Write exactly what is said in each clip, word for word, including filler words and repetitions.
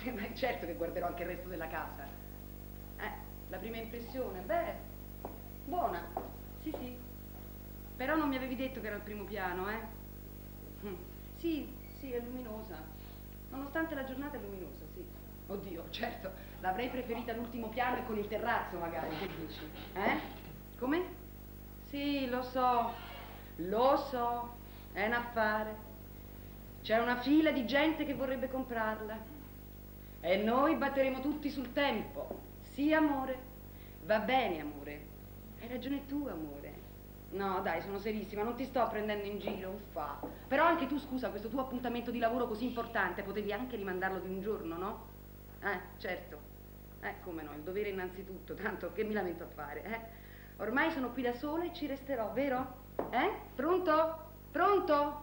Ma certo che guarderò anche il resto della casa. Eh, la prima impressione, beh, buona, sì sì. Però non mi avevi detto che era al primo piano, eh? Mm. Sì, sì, è luminosa. Nonostante la giornata è luminosa, sì. Oddio, certo, l'avrei preferita all'ultimo piano e con il terrazzo magari, che dici? Eh? Come? Sì, lo so, lo so, è un affare. C'è una fila di gente che vorrebbe comprarla. E noi batteremo tutti sul tempo. Sì, amore. Va bene, amore. Hai ragione tu, amore. No, dai, sono serissima, non ti sto prendendo in giro, uffa. Però anche tu, scusa, questo tuo appuntamento di lavoro così importante, potevi anche rimandarlo di un giorno, no? Eh, certo. Eh, come no, il dovere innanzitutto, tanto che mi lamento a fare, eh? Ormai sono qui da sola e ci resterò, vero? Eh? Pronto? Pronto?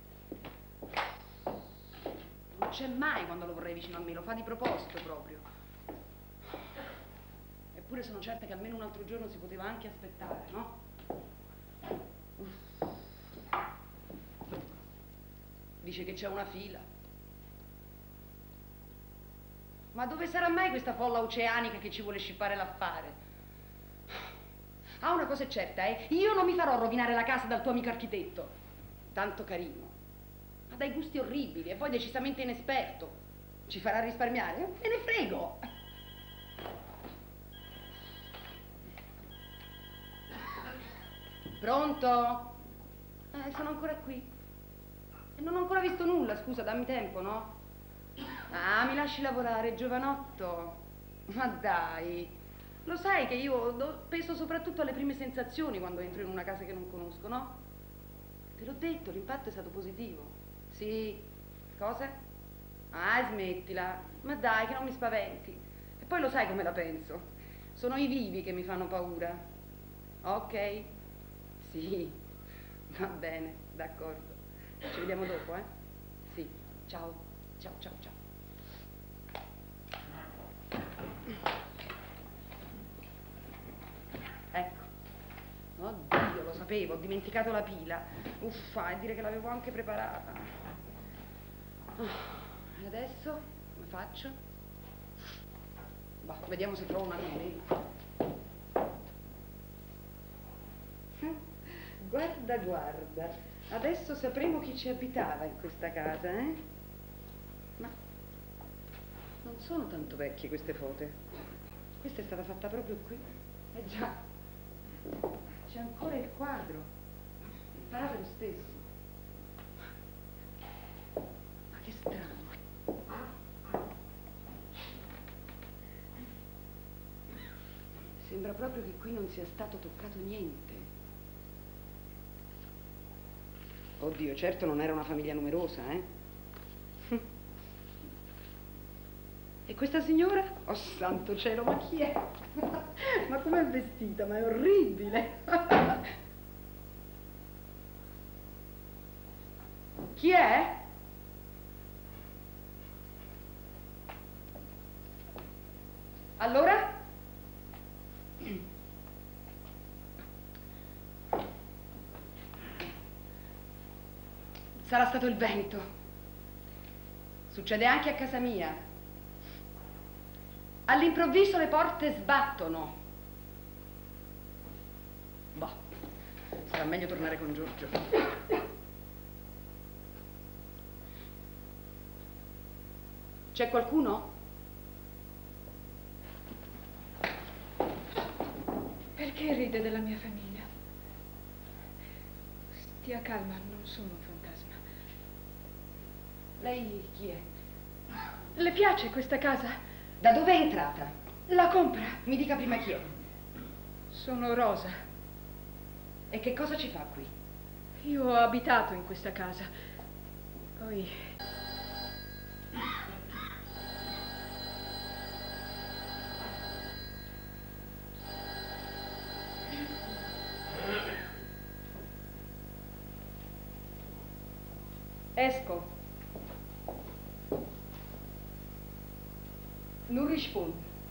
Non c'è mai quando lo vorrei vicino a me, lo fa di proposito proprio. Eppure sono certa che almeno un altro giorno si poteva anche aspettare, no? Uff. Dice che c'è una fila. Ma dove sarà mai questa folla oceanica che ci vuole scippare l'affare? Ah, una cosa è certa, eh? Io non mi farò rovinare la casa dal tuo amico architetto. Tanto carino. Ma dai gusti orribili e poi decisamente inesperto. Ci farà risparmiare? Me ne frego. Pronto? Eh, sono ancora qui. E non ho ancora visto nulla, scusa, dammi tempo, no? Ah, mi lasci lavorare, giovanotto. Ma dai, lo sai che io do- penso soprattutto alle prime sensazioni quando entro in una casa che non conosco, no? Te l'ho detto, l'impatto è stato positivo. Sì, cosa? Ah, smettila. Ma dai, che non mi spaventi. E poi lo sai come la penso. Sono i vivi che mi fanno paura. Ok? Sì, va bene, d'accordo. Ci vediamo dopo, eh? Sì, ciao, ciao, ciao, ciao. Ecco. Oddio, lo sapevo, ho dimenticato la pila. Uffa, e dire che l'avevo anche preparata. E adesso, come faccio? Boh, vediamo se trovo una pila. Guarda, guarda, adesso sapremo chi ci abitava in questa casa, eh? Ma non sono tanto vecchie queste foto. Questa è stata fatta proprio qui. Eh già, c'è ancora il quadro. Pare lo stesso. Ma che strano. Sembra proprio che qui non sia stato toccato niente. Oddio, certo non era una famiglia numerosa, eh? E questa signora? Oh, santo cielo, ma chi è? Ma com'è vestita? Ma è orribile! Chi è? Allora? Sarà stato il vento. Succede anche a casa mia. All'improvviso le porte sbattono. Boh, sarà meglio tornare con Giorgio. C'è qualcuno? Perché ride della mia famiglia? Stia calma, non sono un fantasma. Lei chi è? Le piace questa casa? Da dove è entrata? La compra. Mi dica prima chi è. Sono Rosa. E che cosa ci fa qui? Io ho abitato in questa casa. Poi... Esco. Non rispondo.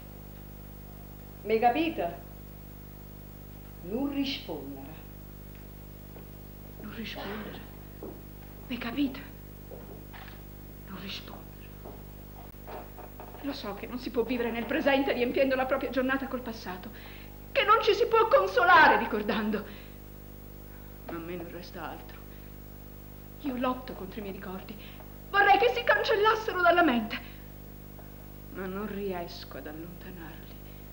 Mi capite? Non rispondere. Non rispondere. Mi capite? Non rispondere. Lo so che non si può vivere nel presente riempiendo la propria giornata col passato, che non ci si può consolare ricordando. Ma a me non resta altro. Io lotto contro i miei ricordi. Vorrei che si cancellassero dalla mente, ma non riesco ad allontanarli.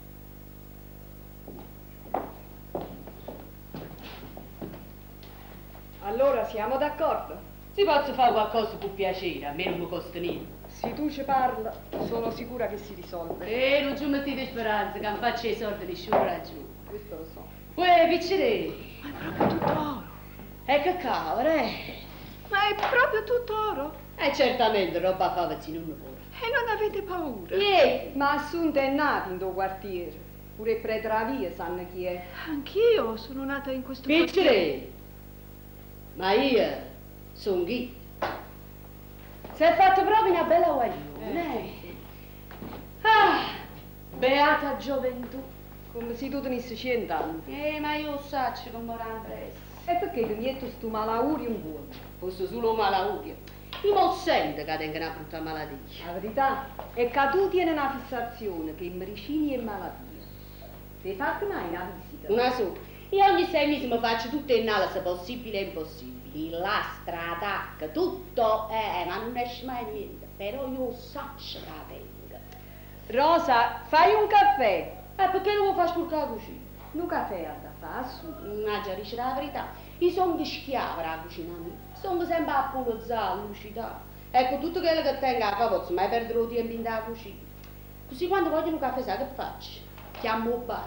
Allora siamo d'accordo? Si posso fare qualcosa per piacere, a me non mi costa niente. Se tu ci parla, sono sicura che si risolve. E non ci mettete speranza, che non faccio i soldi di sciura giù. Questo lo so. Uè, piccere! Ma è proprio tutto oro. E che cavolo, eh? Ma è proprio tutto oro. E certamente roba favazzi non ne vuole. E non avete paura? Eh, Ma Assunta è nata in tuo quartiere. Pure i preti della via sanno chi è. Anch'io sono nata in questo quartiere. piccere! Ma io sono chi? Si è fatto proprio una bella guaglione. Eh. Ah, beata gioventù. Come se tu tenissi cent'anni. Eh, ma io saccio come ora presto. E perché ti metto sto malaurio in buono? Fosse solo un malaurio. Io non sento che tenga una brutta malattia. La verità è che tu tieni una fissazione che medicini e malattie. Ti hai fatto mai una visita? Una sola. Io ogni sei mesi mi faccio tutte le analisi possibili e impossibili. Lastra, attacca, tutto. Eh, ma non esce mai niente. Però io saccio che la tengo. Rosa, fai un caffè. Eh, perché non lo fai sporcare la cucina? Un caffè ha da fare, su. Mannaggia, dice la verità. Io sono schiava la cucina mia. Sono sempre a polozzare, lucidare. Ecco, tutto quello che tengo a capo, posso mai perdere il tempo in la cucina. Così quando voglio un caffè, sai che faccio? Chiamo il bar.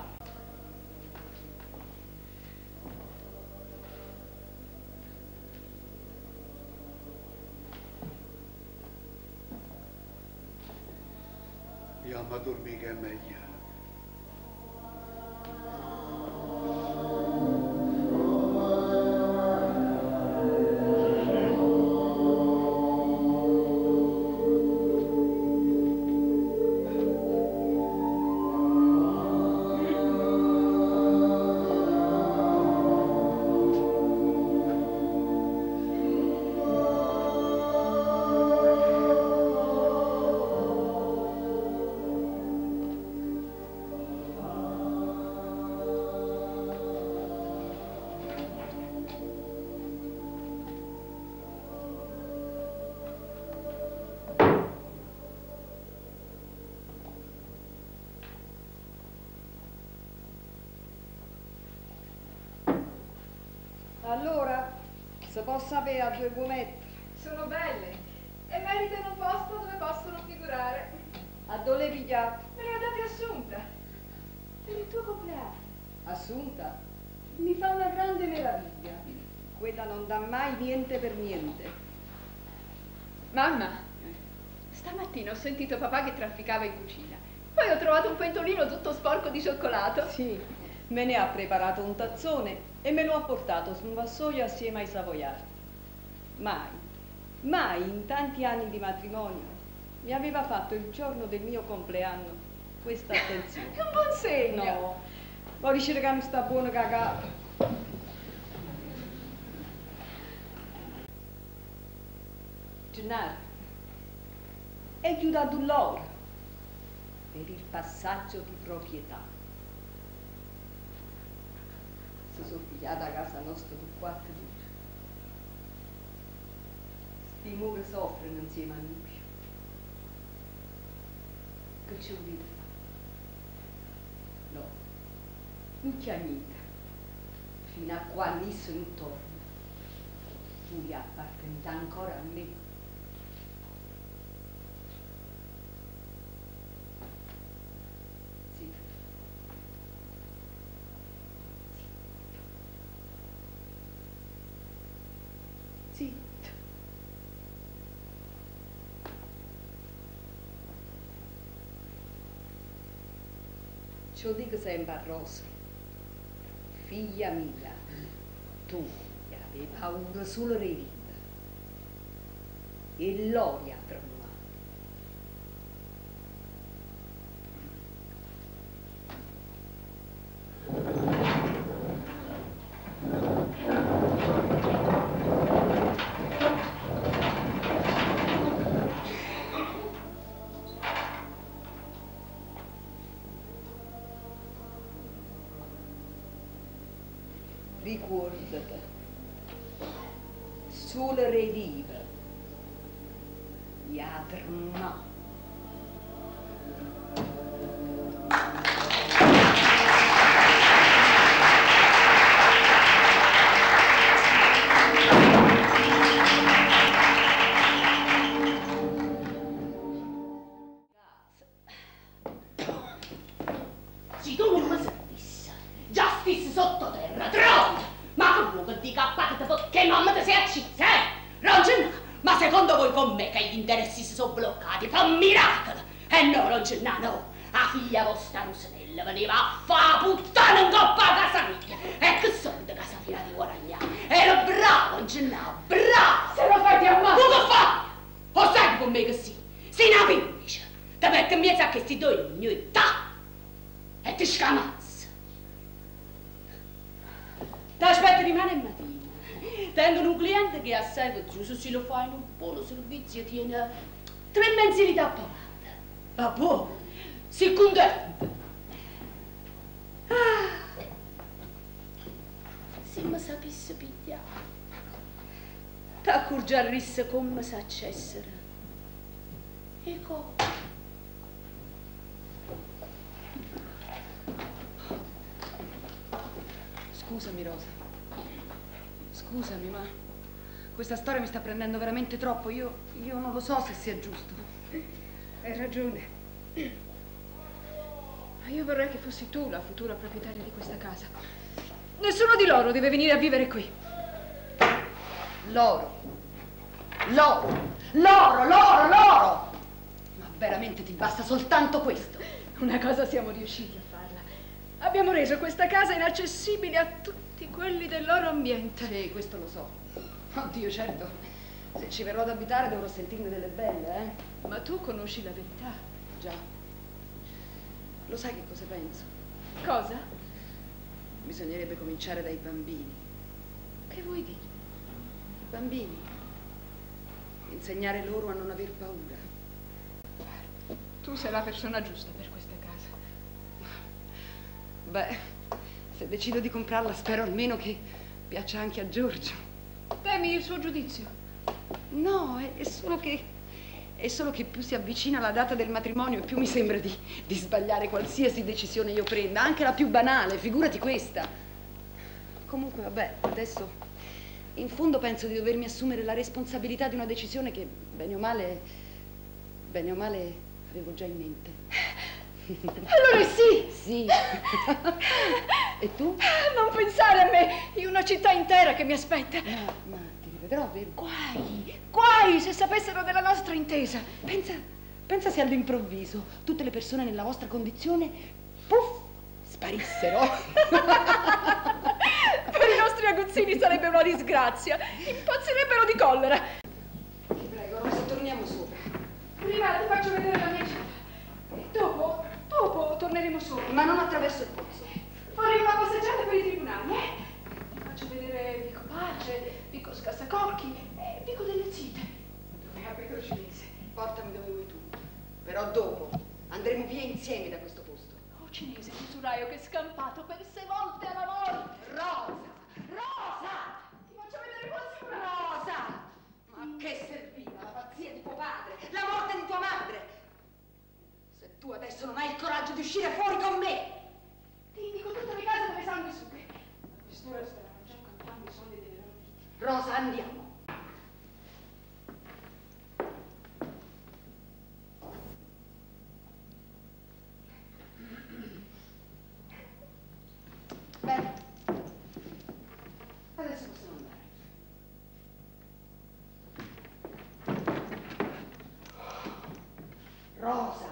Andiamo a dormire che è meglio. Allora, se posso sapere a dove vuoi mettere? Sono belle e meritano un posto dove possono figurare. A dove le pigliate? Me le ha date Assunta per il tuo compleanno. Assunta, mi fa una grande meraviglia. Quella non dà mai niente per niente. Mamma, stamattina ho sentito papà che trafficava in cucina. Poi ho trovato un pentolino tutto sporco di cioccolato. Sì, me ne ha preparato un tazzone e me lo ha portato su un vassoio assieme ai savoiardi. Mai, mai in tanti anni di matrimonio mi aveva fatto il giorno del mio compleanno questa attenzione. È un buon segno. No, poi dice che non sta buono cagato. Gennaro, è aiutato loro per il passaggio di proprietà. Si sono pigliata a casa nostra per quattro giorni. Sti muri soffrono insieme a noi. Che ci volete fare? No, non c'è niente. Fino a qua Nisso non torna. Voi appartenete ancora a me. Zitto. Zitto. Ce lo dico sempre a Rosa, figlia mia, tu avevi paura solo di vita e l'odia a tromare. ricordati, solo revive, Yadrna. Bloccati, fa un miracolo! E no, non c'è no, no! La figlia vostra Rosanella veniva a fa puttana in coppa a casa mia! E che soldi casa fila di guadagnare! Ero bravo, non c'è no, bravo! Se lo fai ti ammazzo! Tu che fai? O sai con me che sì? Sei una pindice! Ti metti in mezzo a questi due ogni ta! E ti scamazza! Ti aspetto rimane il mattino. Tengono un cliente che ha sempre chiuso, se lo fai in un buono servizio, tiene tre mensilità pagate. Ma buono, sei contento? Ah, se mi sapesse pigliare, ti accorgeresti come sa essere. E cosa? Scusami, Rosa. Scusami, ma questa storia mi sta prendendo veramente troppo. Io, io non lo so se sia giusto. Hai ragione. Ma io vorrei che fossi tu la futura proprietaria di questa casa. Nessuno di loro deve venire a vivere qui. Loro. Loro. Loro, loro, loro. Ma veramente ti basta soltanto questo? Una cosa siamo riusciti a farla. Abbiamo reso questa casa inaccessibile a tutti quelli del loro ambiente. Sì, questo lo so. Oddio, certo. Se ci verrò ad abitare dovrò sentirne delle belle, eh? Ma tu conosci la verità. Già. Lo sai che cosa penso? Cosa? Bisognerebbe cominciare dai bambini. Che vuoi dire? I bambini. Insegnare loro a non aver paura. Tu sei la persona giusta per questa casa. Beh, se decido di comprarla spero almeno che piaccia anche a Giorgio. Temi il suo giudizio? No, è, è solo che... È solo che più si avvicina la data del matrimonio e più mi sembra di, di sbagliare qualsiasi decisione io prenda, anche la più banale, figurati questa. Comunque, vabbè, adesso in fondo penso di dovermi assumere la responsabilità di una decisione che, bene o male, bene o male, avevo già in mente. Allora sì! Sì. E tu? Non pensare a me, in una città intera che mi aspetta. No, ma ti rivedrò, vero? Guai, guai se sapessero della nostra intesa. Pensa, pensa se all'improvviso tutte le persone nella vostra condizione, puff, sparissero. Per i nostri aguzzini sarebbe una disgrazia. Impazzirebbero di collera. Ti prego, Rosa, torniamo sopra. Prima ti faccio vedere la mia città. Dopo, dopo torneremo sopra. Ma non attraverso il pozzo. Faremo una passeggiata per i tribunali, eh? Ti faccio vedere Vico Pace, Vico Scassacocchi e Vico delle Zite. Dove abito cinese. Portami dove vuoi tu. Però dopo andremo via insieme da questo posto. Oh, cinese, l'usuraio che è scampato per sei volte alla volta. Rosa! Rosa! Ti faccio vedere quasi una. Rosa! Ma che serviva la pazzia di tuo padre, la morte di tua madre? Se tu adesso non hai il coraggio di uscire fuori con me, ti indico tutte le case dove sanguisughe. A quest'ora staranno già contando i soldi delle loro vite. Rosa, andiamo. Bene, adesso possiamo andare. Rosa!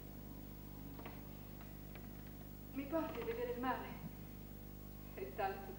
Mi porti a vedere il mare? È tanto